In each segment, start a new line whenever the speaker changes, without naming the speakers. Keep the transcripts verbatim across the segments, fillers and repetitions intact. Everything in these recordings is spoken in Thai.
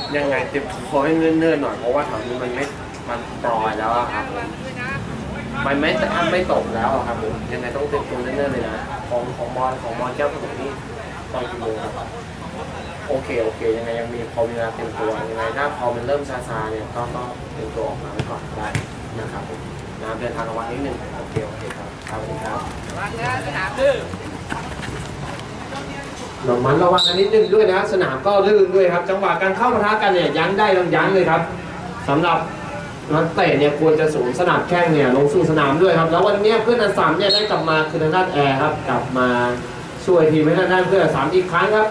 ยังไงเตรียมตัวให้เนิ่นๆหน่อยเพราะว่าแถวนี้มันไม่มันปลอยแล้วครับมันไม่แต่ไม่ตกแล้วครับผมยังไงต้องเตรียมตัวเนิ่นๆเลยนะของของบอลของบอลแก้วถนนนี่ตอนกี่โมงครับโอเคโอเคยังไงยังมีพอมีเวลาเตรียมตัวยังไงถ้าพอมันเริ่มซาซาเนี่ยก็ก็เตรียมตัวออกมาไว้ก่อนได้นะครับผมน้ำเดินทางระวังนิดนึงโอเคโอเคครับครับสวัสดีครับระวังนะสนามลื่นระมัดระวังกันนิดนึงด้วยนะสนามก็ลื่นด้วยครับจังหวะการเข้าปะทะกันเนี่ยยั้งได้ต้องยั้งเลยครับสำหรับนักเตะเนี่ยควรจะสูงสนามแข้งเนี่ยลงสู่สนามด้วยครับแล้ววันนี้เพื่อนอันสามเนี่ยได้กลับมาคือทางด้านแอร์ครับกลับมาช่วยทีมให้ทางด้านเพื่อนอันสามอีกครั้งครับ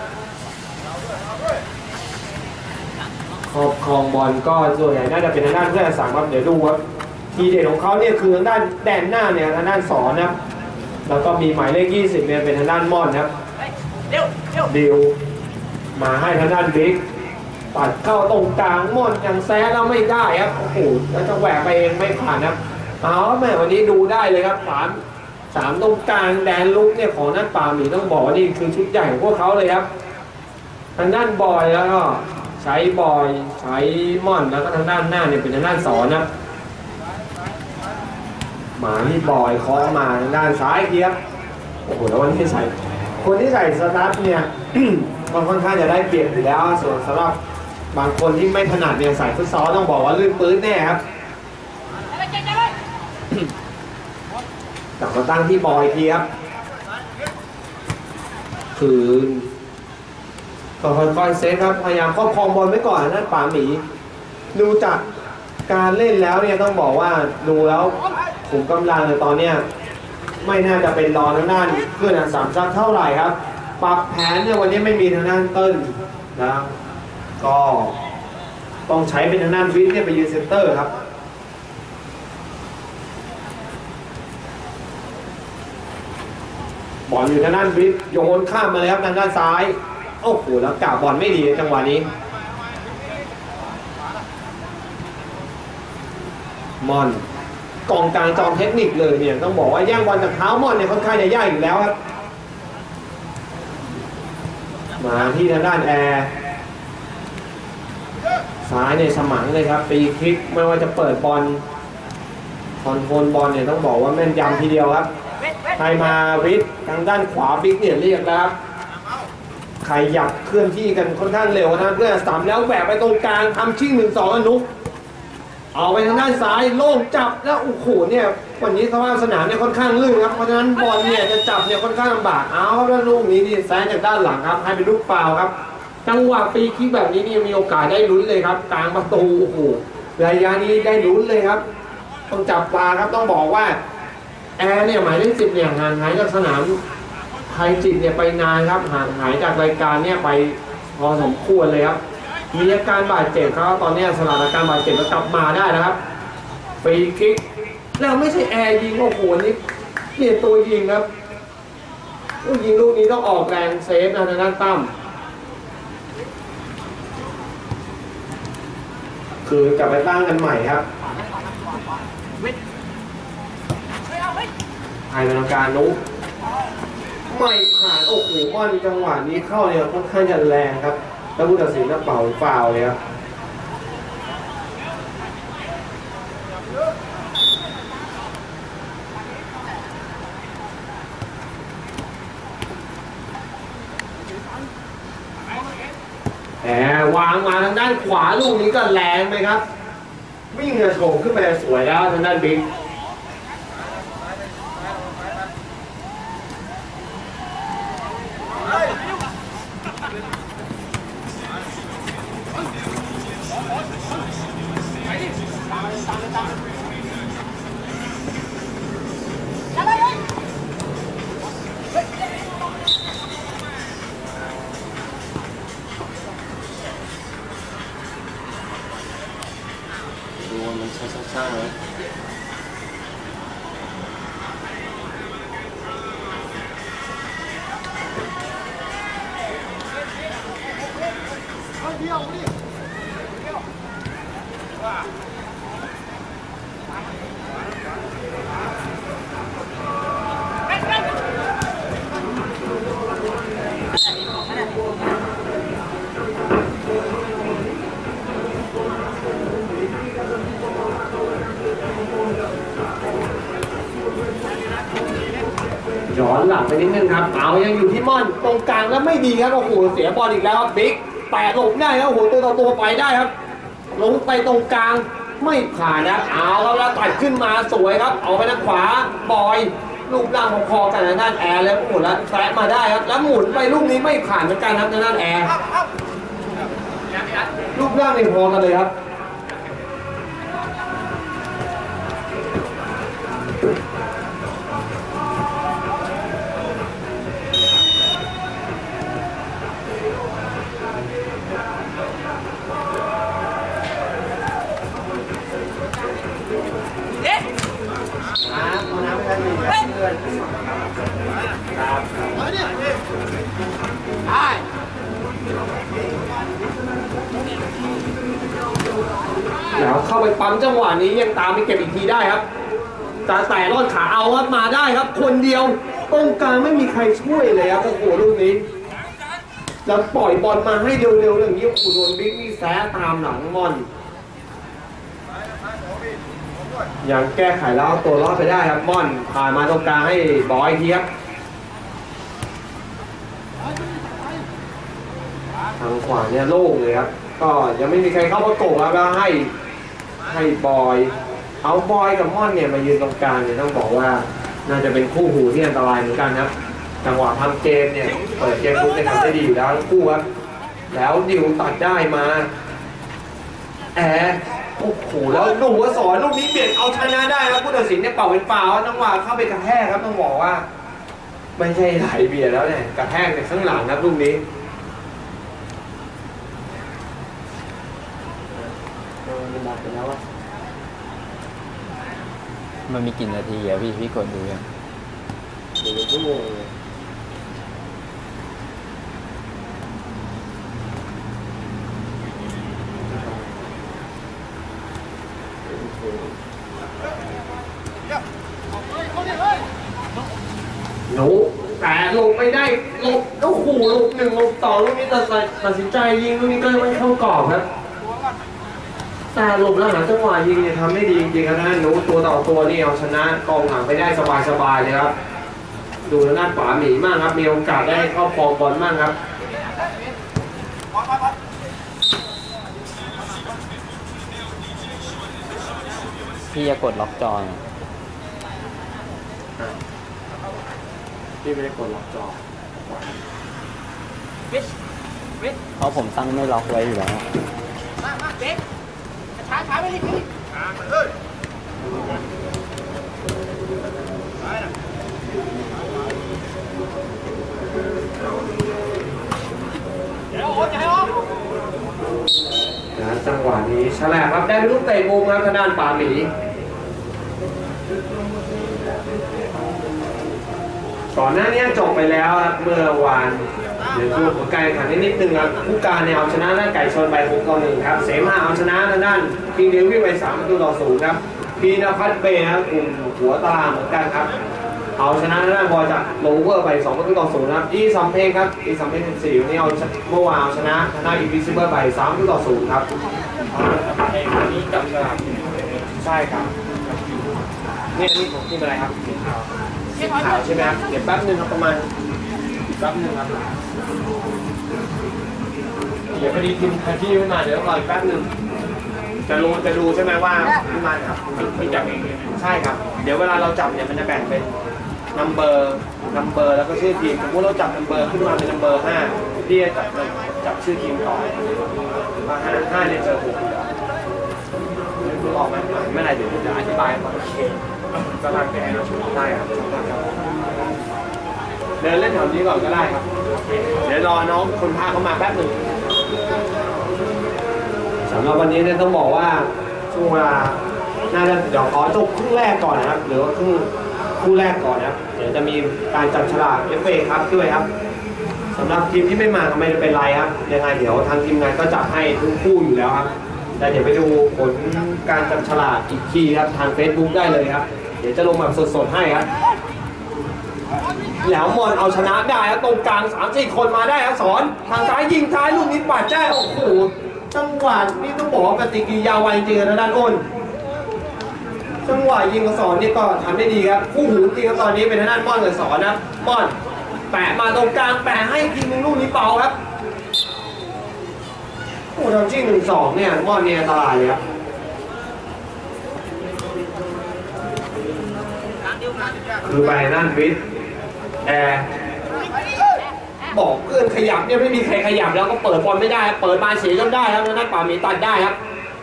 ขอบครองบอลก็ส่วนใหญ่น่าจะเป็นทางด้านเพื่อนอันสามครับเดี๋ยวดูครับทีเด็ดของเขาเนี่ยคือทางด้านแดนหน้าเนี่ยทางด้านสอนนะครับแล้วก็มีหมายเลขยี่สิบเนี่ยเป็นทางด้านม่อนครับดิวมาให้ทางด้านบิ๊กปัดเข้าตรงกลางม่อนยังแซะแล้วไม่ได้ครับโอ้โหแล้วจะแหวกไปเองไม่ผ่านครับเอาแม่วันนี้ดูได้เลยครับสามสามตรงกลางแดนลุกเนี่ยของนักป่าหมีต้องบอกว่านี่คือชุดใหญ่ของพวกเขาเลยครับทางด้านบอยแล้วก็ใช้บอยใช้ม่อนแล้วก็ทางด้านหน้าเนี่ยเป็นทางด้านสอนนะหมาที่บอยเคาะมาทางด้านซ้ายเทียบโอ้โหแล้ววันนี้ใส่คนที่ใส่สตาร์ทเนี่ย มันค่อนข้างจะได้เปรียบอยู่แล้วส่วนสำหรับบางคนที่ไม่ถนัดเนี่ยใส่ฟุตซอลต้องบอกว่าลื่นปื้นแน่ครับกลับมาตั้งที่บอยทีครับคือก็ค่อยๆเซฟครับพยายามครอบครองบอลไว้ก่อนนั่นป่าหมีดูจากการเล่นแล้วเนี่ยต้องบอกว่าดูแล้วขุมกำลังในตอนเนี้ยไม่น่าจะเป็นรอทางด้านเพื่อนอันสามซักเท่าไหร่ครับปรับแผนเนี่ยวันนี้ไม่มีทางด้านเติ้ลนะก็ต้องใช้เป็นทางด้านวิทย์เนี่ยไปยืนเซนเตอร์ครับบอลอยู่ทางด้านวิทย์โยนข้ามมาเลยครับทางด้านซ้ายโอ้โหแล้วกะบอลไม่ดีจังหวะนี้มอนกองกลางจอมเทคนิคเลยเนี่ยต้องบอกว่าแย่งบอลจากเท้ามอนเนี่ยค่อนข้างจะยากอยู่แล้วครับมาที่ทางด้านแอร์ซ้ายในสมังเลยครับฟรีคิกไม่ว่าจะเปิดบอลคอนโทรลบอลเนี่ยต้องบอกว่าแม่นยำทีเดียวครับใครมาวิทย์ทางด้านขวาบิ๊กเนี่ยเรียกแล้วครับใครอยากเคลื่อนที่กันค่อนข้างเร็วนะเพื่อนสามแล้วแหวกไปตรงกลางทำชิ่งหนึ่งสองอนุเอาไปทางด้านซ้ายโล่งจับแล้วโอ้โหเนี่ยวันนี้สภาพสนามเนี่ยค่อนข้างลื่นครับเพราะฉะนั้นบอลเนี่ยจะจับเนี่ยค่อนข้างลำบากเอาครับแล้วลูกนี้นี่แซงจากด้านหลังครับให้เป็นลูกฟาวครับจังหวะฟรีคิกแบบนี้นี่มีโอกาสได้ลุ้นเลยครับกลางประตูโอ้โหระยะนี้ได้ลุ้นเลยครับต้องจับปลาครับต้องบอกว่าแอร์เนี่ยหมายเลขสิบเนี่ยห่างหายจากสนามไทยจิตเนี่ยไปนานครับห่างหายจากรายการเนี่ยไปพอสมควรเลยครับมีอาการบาดเจ็บครับตอนนี้สถานการณ์บาดเจ็บแล้วกลับมาได้นะครับฟรีคิกแล้วไม่ใช่แอร์ยิงโอ้โหนี่เปลี่ยนตัวยิงครับลูกยิงลูกนี้ต้องออกแรงเซฟนะทางด้านตั้มคือกลับไปตั้งกันใหม่ครับไทยเป็นการนุ๊กไม่ผ่านโอ้โหม่อนจังหวะนี้เข้าเนี่ยค่อนข้างจะแรงครับแล้วผู้ตัดสินก็เป่าฟาวล์เลยครับแหมวางมาทางด้านขวาลูกนี้ก็แรงไปครับวิ่งกระโฉบขึ้นไปสวยแล้วทางด้านบิ๊กดูมันช้าๆเลยย้อนหลังไปนิดนึงครับเอายังอยู่ที่ม่อนตรงกลางแล้วไม่ดีครับโอ้โหเสียบอลอีกแล้วครับบิ๊กแต่หลบได้แล้วโอ้โหตัวต่อตัวไปได้ครับลงไปตรงกลางไม่ผ่านนะเอาแล้วแล้วตัดขึ้นมาสวยครับเอาไปทางขวาบอยลูกล่างของคอกันทางด้านแอร์แล้วหมุนแล้วแทะมาได้ครับแล้วหมุนไปลูกนี้ไม่ผ่านเหมือนกันครับทางด้านแอร์ลูกล่างนี่พอกันเลยครับแล้วเข้าไปปั๊มจังหวะนี้ยังตามไปเก็บอีกทีได้ครับจะแต่รอดขาเอาครับมาได้ครับคนเดียวตรงกลางไม่มีใครช่วยเลยครับโอ้โหลูกนี้จะปล่อยบอลมาให้เร็วๆอย่างนี้โอ้โหโดนบิ๊กนี่แซะตามหลังมอนยังแก้ไขแล้วเอาตัวรอดไปได้ครับม่อนผ่านมาตรงกลางให้บอยทีครับทางขวาเนี่ยโล่งเลยครับก็ยังไม่มีใครเข้าประกบครับแล้วให้ให้บอยเอาบอยกับม่อนเนี่ยมายืนตรงกลางเนี่ยต้องบอกว่าน่าจะเป็นคู่หูที่อันตรายเหมือนกันครับจังหวะทำเกมเนี่ยเปิดเกมลุกเนี่ยทำได้ดีอยู่แล้วทั้งคู่ครับแล้วดิวตัดได้มาแอร์โอ้โหแล้วดูว่าสอนลูกนี้เปลี่ยนเอาชนะได้ครับผู้ตัดสินเนี่ยเป่าเป็นฟาวล์จังหวะเข้าไปกระแทกครับต้องบอกว่าไม่ใช่ไหลเบียดแล้วเนี่ยกระแทกในข้างหลังครับลูกนี้
มันมีกี่นาทีอะพี่พี่กดดูยัง
ดูชั่วโมงเลยหนูแต่ลงไม่ได้ลงก็ขู่ลงหนึ่งลงสองลูกนี้ตัดสินใจยิงลูกนี้ก็ไม่เข้ากรอบครับแต่หลบแล้วหาจังหวะยิงเนี่ยทำได้ดีจริงๆครับนะหนูตัวต่อตัวนี่เอาชนะกองหลังไปได้สบายๆเลยครับดูทางด้านขวาหมีมากครับมีโอกาสได้เข้าครองบอลมากครับ
พี่จะกดล็อกจอ
พี่ไม่ได้กดล็อกจอ
เพราะผมตั้งไม่ล็อกไว้อยู่แล้ว
ช้าช้าไปดิพี่เดี๋ยวโอนเดี๋ยวโอน
นะจังหวะนี้ฉลาดครับได้ลูกเตะมุมครับทางด้านป่าหมีก่อนหน้านี้จบไปแล้วครับเมื่อวานเดี๋ยวดูผลการแข่งขันนิดนึงครับผู้การเนี่ยเอาชนะด้านไก่ชนไปหกต่อหนึ่งครับเสมาเอาชนะทางด้านคิงเดวิดไปสามประตูต่อศูนย์ครับพีนภัทรเบย์ครับกลุ่มหัวตารางเหมือนกันครับเอาชนะทางด้านบอลจากโลเวอร์ไปสองประตูต่อศูนย์ครับอีซัมเพงครับอีซัมเพงสิบสี่วันนี้เอาเมื่อวานเอาชนะทางด้านอีวิซิเบอร์ไปสามประตูต่อศูนย์ครับเองวันนี้จับฉลากใช่ครับนี่นี่ผมกินอะไรครับสีขาวใช่ไหมครับเดี๋ยวแป๊บนึงครับประมาณแป๊บนึงครับเดี๋ยวพอดีทีมที่ไม่มาเดี๋ยวรออีกแป๊บนึงจะรู้จะดูใช่ไหมว่าพี่มาครับพี่จับเองใช่ครับเดี๋ยวเวลาเราจับเนี่ยมันจะแบ่งเป็นนัมเบอร์นัมเบอร์แล้วก็ชื่อทีมสมมติเราจับนัมเบอร์ขึ้นมาเป็นนัมเบอร์ห้าพี่จะจับจับชื่อทีมต่อว่าห้าห้าเนี่ยเจอหกดูออกไหมไม่ไรเดี๋ยวจะอธิบายก่อนสลักแดงใช่ครับเดินเล่นแถวนี้ก่อนก็ได้ครับเดี๋ยวรอน้องคนพาเขามาแป๊บหนึ่งสำหรับวันนี้เนี่ยต้องบอกว่าช่วงเวลาน่าจะเดี๋ยวขอจบครึ่งแรกก่อนนะครับหรือว่าครึ่งคู่แรกก่อนนะครับเดี๋ยวจะมีการจับฉลาก เอฟ เอ ครับด้วยครับสำหรับทีมที่ไม่มาก็ไม่เป็นไรครับยังไงเดี๋ยวทางทีมงานก็จับให้ทุกคู่อยู่แล้วครับแต่เดี๋ยวไปดูผลการจับฉลากอีกทีครับทาง เฟซบุ๊ก ได้เลยครับเดี๋ยวจะลงแบบสดๆให้ครับแล้วมอนเอาชนะได้ครับตรงกลาง สามสี่ คนมาได้ครับสอนทางซ้ายยิงซ้ายลูกนี้ปัดได้โอ้โหจังหวะนี่ต้องบอกว่าปฏิกิริยาไวจริงๆนะด้านอ้นจังหวะยิงกับสอนนี่ก็ทำได้ดีครับคู่หูจริงครับตอนนี้เป็นทางด้านม่อนกับสอนนะม่อนแปะมาตรงกลางแปะให้ทีมลูกนี้เป่าครับโอ้ทำชิ่งหนึ่งสองเนี่ยม่อนเนี่ยอันตรายเลยครับคือไปนั่นวิทย์แอร์บอกเพื่อนขยับเนี่ยไม่มีใครขยับแล้วก็เปิดบอลไม่ได้เปิดมาเสียจนได้ครับทางด้านป่าหมีตัดได้ครับ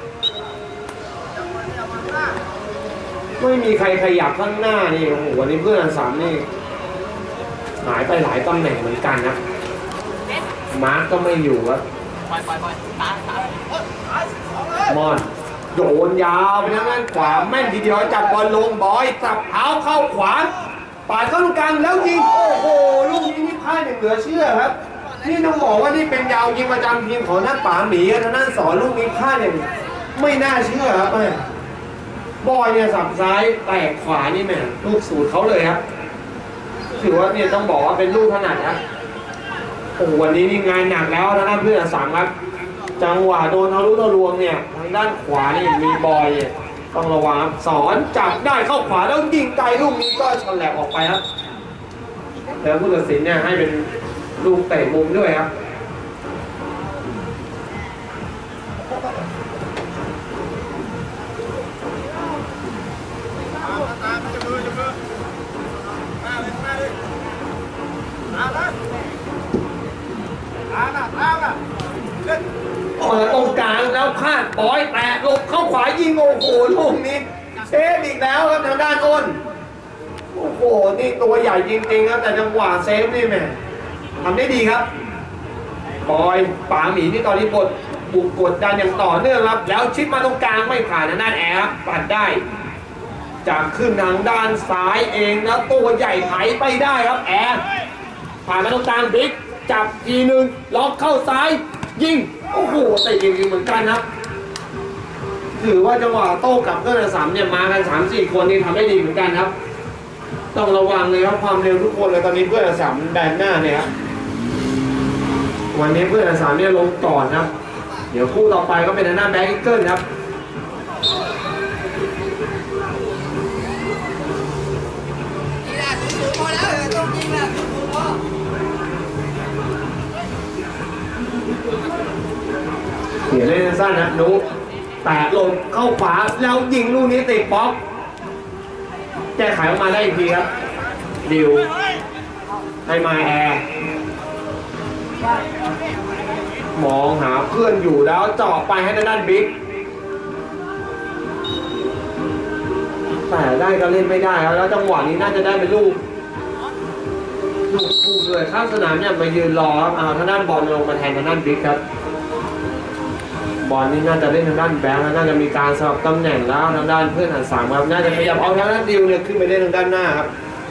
ไม่มีใครขยับข้างหน้านี่โอ้โหวันนี้เพื่อนสามนี่หายไปหลายตำแหน่งเหมือนกันนะมาร์กก็ไม่อยู่ครับมอนโยนยาวไปทางด้านขวาแม่นทีเดียวจับบอลลงบอยจับเท้าเข้าขวาปาดเข้าตรงกลางแล้วยิงโอ้โหลูกนี้นี่พลาดอย่างเหลือเชื่อครับนี่ต้องบอกว่านี่เป็นยาวยิงประจำทีมของนักป่าหมีทางด้านสอนลูกนี้พลาดอย่างไม่น่าเชื่อครับแม่บอยเนี่ยสับซ้ายแตกขวานี่แม่ลูกสูตรเขาเลยครับถือว่าเนี่ยต้องบอกว่าเป็นลูกถนัดครับโอ้วันนี้นี่งานหนักแล้วทางด้านเพื่อนสามครับจังหวะโดนทะลุทะลวงเนี่ยทางด้านขวานี่มีบอยต้องระวังสอนจับได้เข้าขวาแล้วยิงไกลลูกนี้ก็ฉลับออกไปครับแล้วผู้ตัดสินเนี่ยให้เป็นลูกเตะมุมด้วยครับเปิดตรงกลางแล้วพลาดบอยแตะหลบเข้าขวายิงโอ้โหลูกนี้เซฟอีกแล้วครับทางด้านอ้นโอ้โหนี่ตัวใหญ่จริงๆครับแต่จังหวะเซฟนี่แม่ทำได้ดีครับบอยป๋าหมีที่ตอนนี้กดบุกกดดันอย่างต่อเนื่องครับแล้วชิดมาตรงกลางไม่ผ่านทางด้านแอร์ปัดได้จากขึ้นทางด้านซ้ายเองแล้วตัวใหญ่ไถไปได้ครับแอร์ผ่านมาตรงกลางบิ๊กจับทีหนึ่งล็อกเข้าซ้ายยิงโอ้โหแต่ยิงเหมือนกันครับถือว่าจังหวะโต้กลับเพื่อนสามเนี่ยมากัน สามสี่ คนนี่ทำได้ดีเหมือนกันครับต้องระวังเลยครับความเร็วทุกคนเลยตอนนี้เพื่อนสามแดนหน้าเนี่ยครับวันนี้เพื่อนสามเนี่ยลงก่อนครับเดี๋ยวคู่ต่อไปก็เป็นหน้าแบ็คเกิลครับ
นี่แหละถูกพอแล้วต้องยิงแหละถูกพอ
เสียเล่นสั้นนะนุ๊กแตะลงเข้าขวาแล้วยิงลูกนี้ติดป๊อกแก้ไขออกมาได้อีกทีครับดิวให้มาแอร์มองหาเพื่อนอยู่แล้วเจาะไปให้ด้านบิ๊กแต่ได้ก็เล่นไม่ได้ครับแล้วจังหวะนี้น่าจะได้เป็นลูกลูกคู่เลยข้างสนามเนี่ยมายืนรอครับเอาทางด้านบอลลงมาแทนทางด้านบิ๊กครับบอลนี่น่าจะเล่นทางด้านแบงค์น่าจะมีการสลับตำแหน่งแล้วทางด้านเพื่อนหันสามครับน่าจะขยับเอาทางด้านดิวเนี่ยขึ้นไปเล่นทางด้านหน้าครับ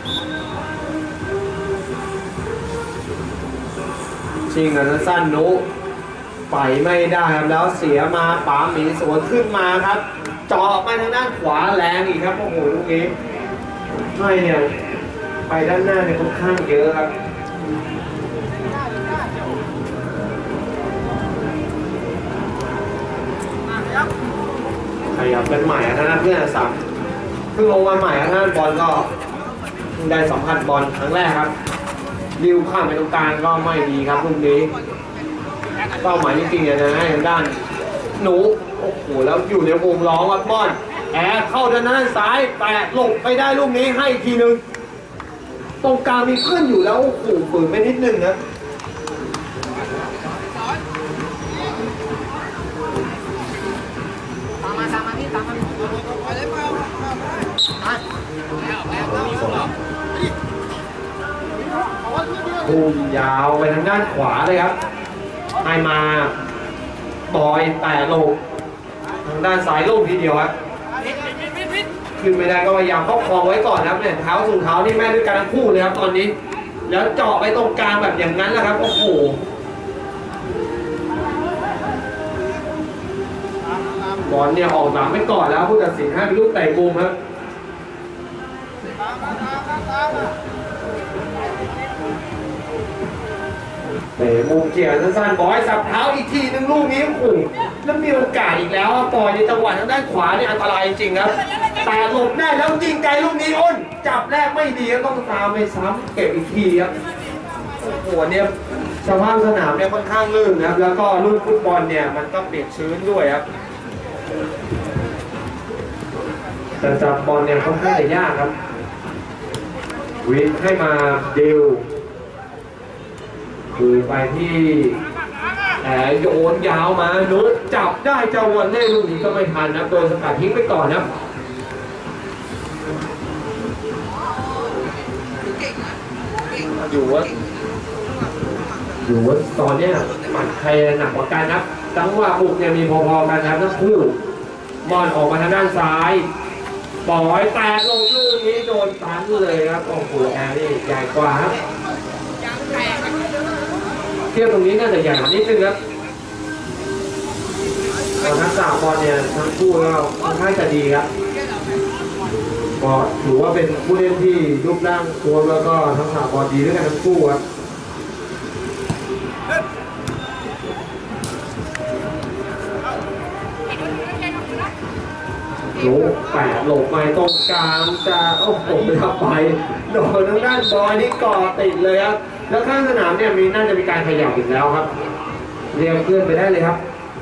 ชิงกันสั้นนุไปไม่ได้ครับแล้วเสียมาป๋าหมีสวนขึ้นมาครับเจาะไปทางด้านขวาแรงอีกครับโอ้โหลูกนี้ไม่เนี่ยไปด้านหน้าเนี่ยค่อนข้างเยอะครับขยับเป็นใหม่ท่านเพื่อนสับเพิ่งลงมาใหม่ท่านบอลก็ได้สัมผัสบอลครั้งแรกครับดิวข้ามไปตรงกลางก็ไม่ดีครับลูกนี้เป้าหมายจริงๆเนี่ยนะทางด้านหนูโอ้โหแล้วอยู่ในวงล้อมครับบอลแอร์เข้าด้านด้านซ้ายแตะหลบไปได้ลูกนี้ให้ทีนึงตรงกลางมีเพื่อนอยู่แล้วโอ้โหฝืนไปนิดนึงนะ
ตามมาตามมาพี่ตามมาไปเลยไป
พุ่งยาวไปทางด้านขวาเลยครับให้มาบอยแต่ลงทางด้านซ้ายลงทีเดียวครับขึ้นไม่ได้ก็พยายามครอบครองไว้ก่อนครับเนี่ยเท้าสู่เท้านี่แม่ด้วยกันทั้งคู่เลยครับตอนนี้แล้วเจาะไปตรงกลางแบบอย่างนั้นแหละครับโอ้โหบอลเนี่ยออกหลังไปก่อนแล้วผู้ตัดสินให้เป็นลูกเตะมุมครับเตะมุมเกี่ยวสั้นๆบอยสับเท้าอีกทีนึงลูกนี้โอ้โหแล้วมีโอกาสอีกแล้วปล่อยในจังหวะทางด้านขวานี่อันตรายจริงครับแต่หลบได้แล้วยิงไกลลูกนี้อ้นจับแรกไม่ดีต้องตามไปซ้ำเก็บอีกทีครับโอ้โหเนี่ยสภาพสนามเนี่ยค่อนข้างลื่นนะครับแล้วก็ลูกฟุตบอลเนี่ยมันก็เปียกชื้นด้วยครับแต่จับบอลเนี่ยค่อนข้างจะยากครับวิทให้มาดิวคือไปที่แอบโยนยาวมาโน้ตจับได้เจ้าวันเล่ลูกนี้ก็ไม่ทันนะโดนสกัดทิ้งไปก่อนนะอยู่ว่าอยู่ว่าตอนเนี้ยหมัดใครหนักกว่ากันนะจังหวะบุกเนี่ยมีพอๆกันนะครับทั้งคู่บอลออกมาทางด้านซ้ายปล่อยแตะลงลูกนี้โดนตันเลยครับโอ้โหแอร์นี่ใหญ่กว่าครับเทียบตรงนี้น่าจะใหญ่นิดนึงครับทักษะบอลเนี่ยทั้งคู่ก็ค่อนข้างจะดีครับก็ถือว่าเป็นผู้เล่นที่รูปร่างตัวแล้วก็ทักษะบอลดีด้วยกันทั้งคู่ครับโอ้แปะหลบไปตรงกลางจะโอ้โหไปทับไปโดนทางด้านบอยนี่ก่อติดเลยครับแล้วข้างสนามเนี่ยมีน่าจะมีการขยับอีกแล้วครับเรียกเพื่อนไปได้เลยครับ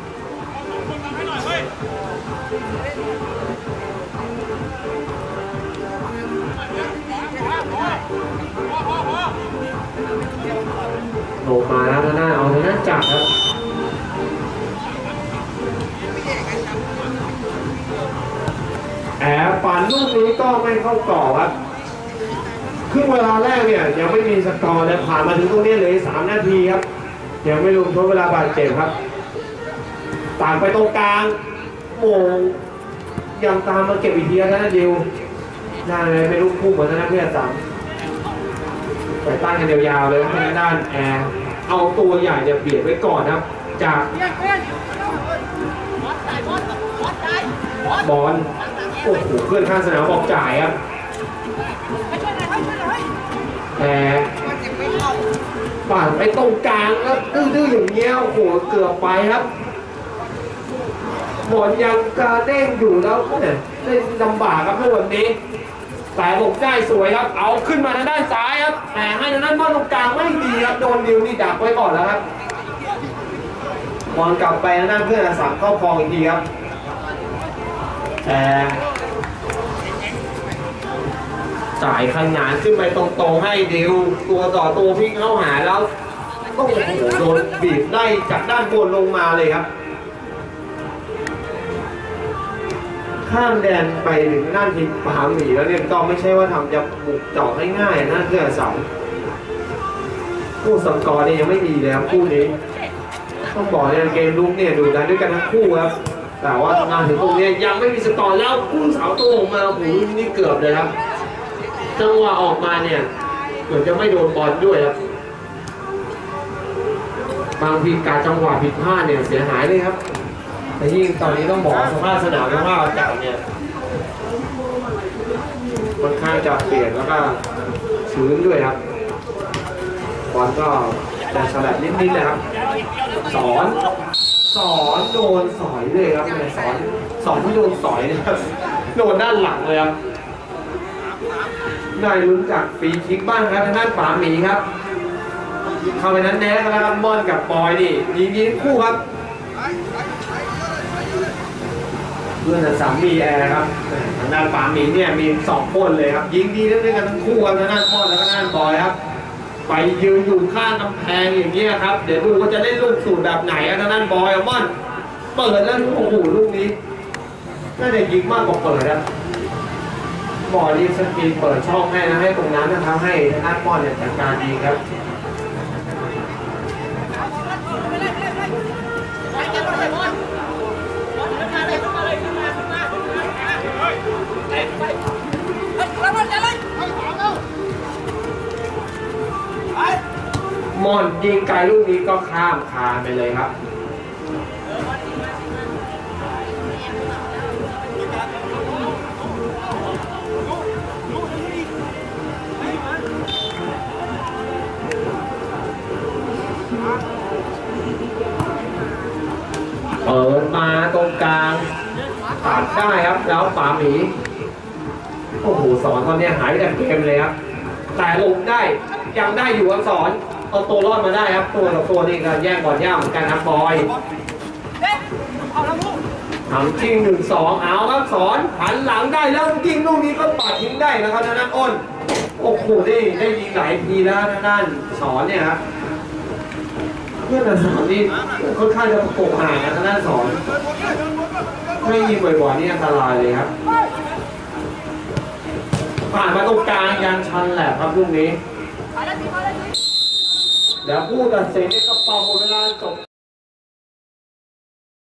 โดนมาแล้วท่าหน้าเอาท่าหน้าจับครับแอบปั่นลูกนี้ก็ไม่เข้ากรอบครับครึ่งเวลาแรกเนี่ยยังไม่มีสกอร์เลยผ่านมาถึงตรงนี้เลยสามนาทีครับยังไม่รวมทดเวลาบาดเจ็บครับต่างไปตรงกลางโมงยังตามมาเก็บอีกทีนะดิวน่าเลยไม่รู้พุ่งเหมือนนั้นเพื่อนสามไปตั้งกันยาวๆเลยทางด้านแอร์เอาตัวใหญ่จะเบียดไว้ก่อนครับจากบอลโอ้โหเพื่อนข้างสนามบอกจ่ายครับแต่ป่านไปตรงกลางแล้วดื้อๆอย่างเงี้ยโอ้โหเกือบไปครับบอลยังกระเด้งอยู่แล้วเนี่ยได้ลำบากครับในวันนี้แต่ผมได้สวยครับเอาขึ้นมาทางด้านซ้ายครับแต่ให้ทางด้านบอลตรงกลางไม่ดีครับโดนดิวนี่ดักไว้ก่อนแล้วครับบอลกลับไปทางด้านเพื่อนสามเข้าคลองอีกทีครับแต่จ่ายขนานขึ้นไปตรงๆให้ดิวตัวต่อตัวพี่เข้าหาแล้วต้องโอ้โหโดนบีบได้จากด้านบนลงมาเลยครับข้ามแดนไปถึงด้านทิศผาหมีแล้วเนี่ยก็ไม่ใช่ว่าทำจะบุกเจาะง่ายๆนะเพื่อเสาคู่สกอร์เนี่ยยังไม่ดีเลยครับคู่นี้ต้องบอกเนี่ยเกมลุกเนี่ยดูดันด้วยกันทั้งคู่ครับแต่ว่าทำงานถึงตรงนี้ยังไม่มีสกอร์แล้วคู่เสาตัวออกมาโอ้โหนี่เกือบเลยครับจังหวะออกมาเนี่ยเหมือนจะไม่โดนบอลด้วยครับบางทีการจังหวะผิดพลาดเนี่ยเสียหายเลยครับแต่ยิ่งตอนนี้ต้องบอกสภาพสนามสภาพอากาศเนี่ยค่อนข้างจะเปลี่ยนแล้วก็ชื้นด้วยครับบอลก็จะฉลับนิดๆนะครับสอนสอนโดนสอยเลยครับเนี่ยสอนสอนที่โดนสอยนะครับโดนด้านหลังเลยครับได้ลุ้นจากฟรีคิกบ้างครับทางด้านฝาหมีครับเข้าไปนั้นแน่แล้วครับบอลกับบอยนี่ยิงยิงคู่ครับเพื่อนสามมีแอร์ครับทางด้านฝาหมีเนี่ยมีสองคนเลยครับยิงดีด้วยกันทั้งคู่ครับทางด้านบอลแล้วก็ทางด้านบอยครับไปยืนอยู่ข้างกำแพงอย่างเงี้ยครับเดี๋ยวดูว่าจะได้ลูกสูตรแบบไหนทางด้านบอยบอลเปิดแล้วโอ้โหลูกนี้น่าจะยิงมากกว่าเปิดครับบอลรีบสกีเปิดช่องให้นะให้ตรงนั้นนะครับให้ทางด้านบอลเนี่ยจัดการดีครับมอนยิงไกลลูกนี้ก็ข้ามคานไปเลยครับเปิดมาตรงกลางตัดได้ครับแล้วป๋าหมีโอ้โหสอนตอนนี้หายไปจากเกมเลยครับแต่ลงได้ยังได้อยู่ครับสอนเอาตัวรอดมาได้ครับตัวต่อตัวนี่ก็แย่งบอลย่าเหมือนกันครับบอยทำจริงหนึ่งสองเอาครับสอนหันหลังได้แล้วจริงลูกนี้ก็ปัดทิ้งได้นะครับทางด้านอ้นโอ้โหได้ได้ยิงหลายทีแล้วทางด้านสอนเนี่ยครับเพื่อนสอนนี่ค่อนข้างจะประกบห่างนะทางด้านสอนไม่ยิงบ่อยๆนี่อันตรายเลยครับผ่านมาตรงกลางยางชันแหละครับลูกนี้แล้วผู้ตัดสินนี่ก็เป่าหมดเวลาจบ